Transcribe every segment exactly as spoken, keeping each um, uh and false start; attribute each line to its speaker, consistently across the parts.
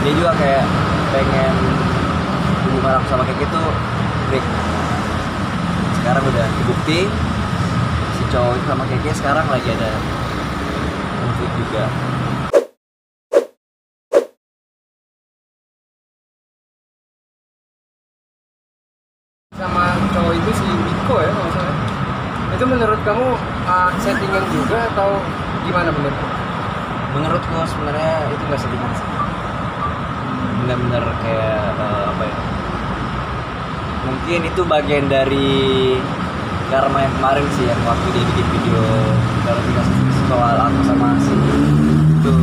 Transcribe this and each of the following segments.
Speaker 1: dia juga kayak pengen hubungan aku sama kayak gitu break. Sekarang udah terbukti si cowok itu sama Keke sekarang lagi ada konflik juga.
Speaker 2: Sama cowok itu si Biko ya kalau salah. Itu menurut kamu uh, settingan juga atau gimana menurutmu?
Speaker 1: Menurutku sebenarnya itu gak settingan sih. Benar-benar kayak uh, apa ya? Mungkin itu bagian dari karma yang kemarin sih, yang waktu dia bikin video klarifikasi soal aku sama si itu.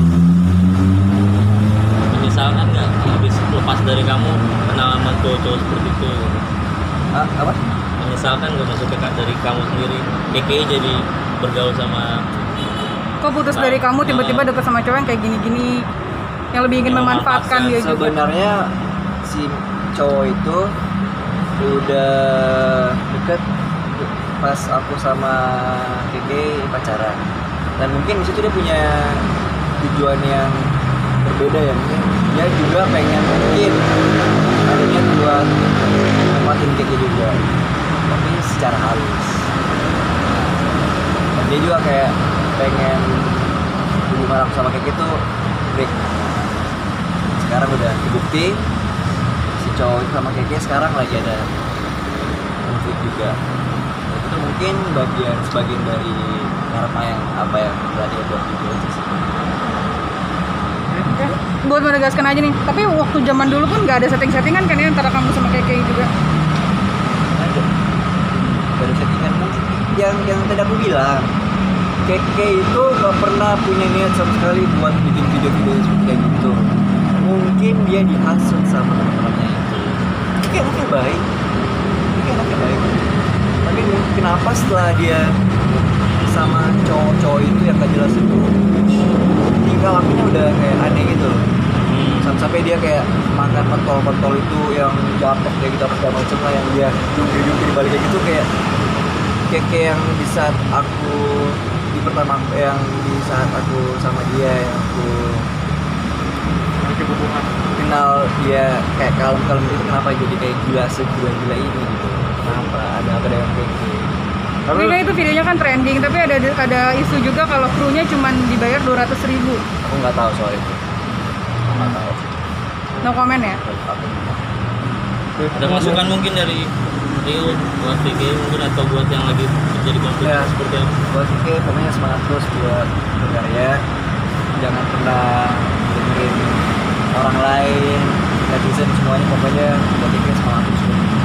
Speaker 3: Misalkan nggak habis lepas dari kamu kenal sama cowok-cowok seperti itu?
Speaker 1: Ah, apa?
Speaker 3: Misalkan nggak masuk ke dari kamu sendiri, Keke jadi bergaul sama.
Speaker 4: Kok putus
Speaker 3: Nah,
Speaker 4: dari kamu tiba-tiba
Speaker 3: nah.
Speaker 4: deket sama cowok yang kayak gini-gini, yang lebih ingin
Speaker 3: Yang
Speaker 4: memanfaatkan dia juga.
Speaker 1: Sebenarnya si cowok itu udah deket pas aku sama Keke pacaran, dan mungkin di situ dia punya tujuan yang berbeda ya. Mungkin dia juga pengen mungkin ada niat buat nempatin Keke juga, tapi secara halus. Dan dia juga kayak pengen hubungan aku sama Keke tuh break. Sekarang udah terbukti si cowok itu sama Keke sekarang lagi ada konflik juga. Itu mungkin bagian sebagian dari karma yang apa yang udah dia buat video aja sih.
Speaker 4: Oke, buat menegaskan aja nih, tapi waktu zaman dulu pun nggak ada setting-settingan kan ya antara kamu sama Keke juga?
Speaker 1: Ada baru settingan mungkin yang yang tadi aku bilang, Keke itu gak pernah punya niat sama sekali buat bikin video-video seperti kayak gitu. Mungkin dia dihasut sama teman-temannya itu. Keke mungkin baik, Keke mungkin baik, tapi mungkin kenapa setelah dia sama cowok-cowok itu yang gak jelas itu, tingkah lakunya udah kayak aneh gitu loh. Sampai-sampai dia kayak makan pentol-pentol itu yang jatuh kayak gitu apa segala macem lah, yang dia jungkir-jungkir di balik kayak gitu, kayak Keke yang di saat aku di pertama yang di saat aku sama dia yang aku
Speaker 2: Hubungan.
Speaker 1: kenal dia kayak kalem-kalem itu, kenapa jadi kayak gila segila-gila ini gitu? Kenapa ada apa dengan Keke?
Speaker 4: Tapi kan itu videonya kan trending, tapi ada ada isu juga kalau krunya cuma dibayar dua ratus ribu.
Speaker 1: Aku nggak tahu soal itu. Aku nggak tahu.
Speaker 4: No comment ya?
Speaker 1: Aku
Speaker 3: Ada masukan mungkin dari Rio buat Keke mungkin, atau buat yang lagi terjadi konflik
Speaker 1: Ya.
Speaker 3: seperti apa?
Speaker 1: buat Keke pokoknya semangat terus buat berkarya, jangan pernah dengerin orang lain, netizen semuanya, pokoknya buat Keke semangat terus.